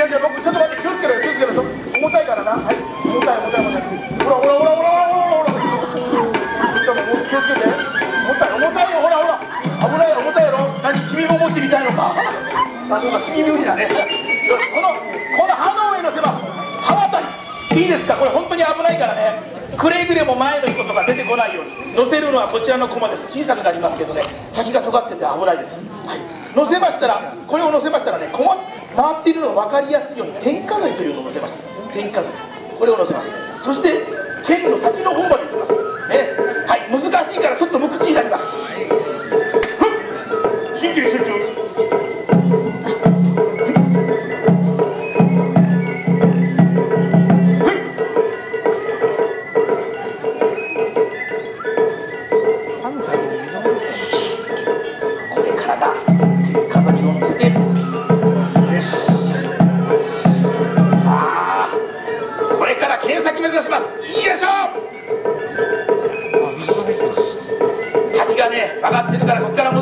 違う違う、僕ちょっと待って、気をつけろよ、気をつけろよ、重たいからな。はい、重たい重たい重たい。ほらほらほらほらほらほらほら。ちょっともう気をつけて。重たい重たいよ、ほらほら。危ないよ、重たいやろ。何、君も持ってみたいのか。あ、そうか、君無理だね。よし、この刃の上に乗せます。刃渡りいいですか。これ本当に危ないからね。くれぐれも前の人とか出てこないように。乗せるのはこちらの駒です。小さくなりますけどね、先が尖ってて危ないです。はい、乗せましたら、これを乗せましたらね、駒回っているのが分かりやすいように天下剤というのを乗せます。天下剤、これを乗せます。そして剣の先の方まで行きます、ね。はい、難しいからちょっと無口になります。集中集中。これからだ。天下剤を乗せて、よし。さあ、これから剣先目指します。よいしょ。先がね曲がってるから、ここから難